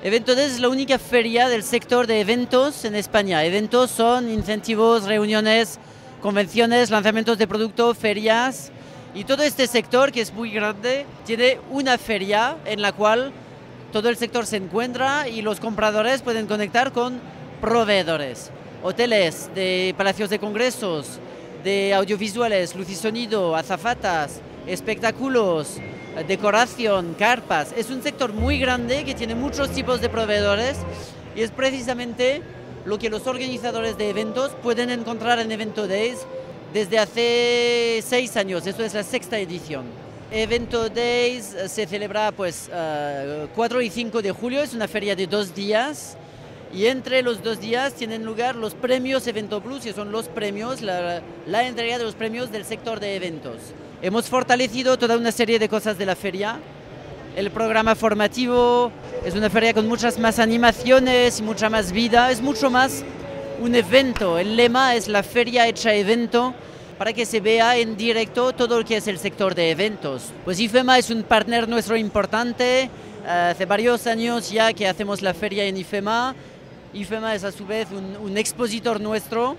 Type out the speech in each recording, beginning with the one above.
Evento Days es la única feria del sector de eventos en España. Eventos son incentivos, reuniones, convenciones, lanzamientos de productos, ferias. Y todo este sector, que es muy grande, tiene una feria en la cual todo el sector se encuentra y los compradores pueden conectar con proveedores. Hoteles, de palacios de congresos, de audiovisuales, luz y sonido, azafatas, espectáculos, decoración, carpas. Es un sector muy grande que tiene muchos tipos de proveedores y es precisamente lo que los organizadores de eventos pueden encontrar en Evento Days desde hace 6 años. Esto es la 6ª edición. Evento Days se celebra 4 y 5 de julio, es una feria de 2 días. Y entre los 2 días tienen lugar los premios Evento Plus, que son los premios, la entrega de los premios del sector de eventos. Hemos fortalecido toda una serie de cosas de la feria. El programa formativo es una feria con muchas más animaciones y mucha más vida. Es mucho más un evento. El lema es la feria hecha evento, para que se vea en directo todo lo que es el sector de eventos. Pues IFEMA es un partner nuestro importante. Hace varios años ya que hacemos la feria en IFEMA. IFEMA es a su vez un expositor nuestro.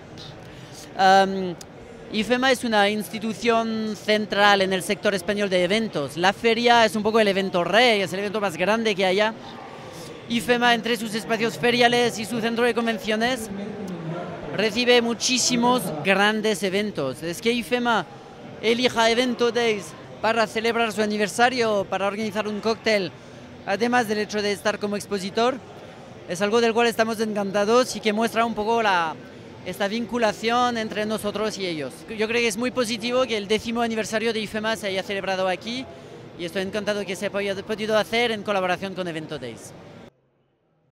IFEMA es una institución central en el sector español de eventos. La feria es un poco el evento rey, es el evento más grande que haya. IFEMA, entre sus espacios feriales y su centro de convenciones, recibe muchísimos grandes eventos. Es que IFEMA elija Evento Days para celebrar su aniversario, para organizar un cóctel, además del hecho de estar como expositor, es algo del cual estamos encantados y que muestra un poco esta vinculación entre nosotros y ellos. Yo creo que es muy positivo que el 10º aniversario de IFEMA se haya celebrado aquí y estoy encantado que se haya podido hacer en colaboración con Evento Days.